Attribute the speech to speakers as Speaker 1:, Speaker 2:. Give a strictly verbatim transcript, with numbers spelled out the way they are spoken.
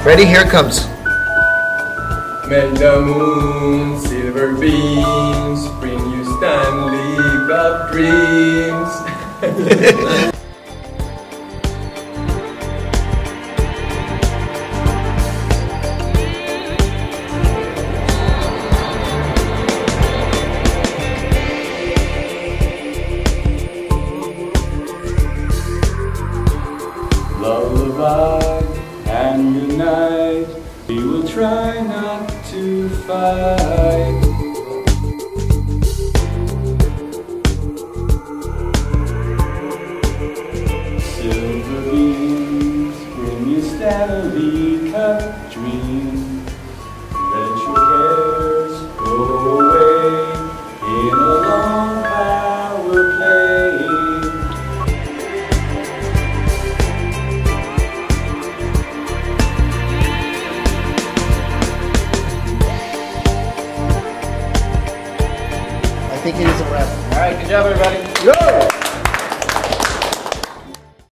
Speaker 1: Ready? Here it comes.
Speaker 2: May the moon, silver beams, bring you Stanley Cup dreams.
Speaker 3: Lullaby and good night, we will try not to fight. Silver beams bring you Stanley Cup dreams. Let your cares go away in a long power play.
Speaker 1: I think it is a wrap.
Speaker 2: All right, good job, everybody.
Speaker 1: Go!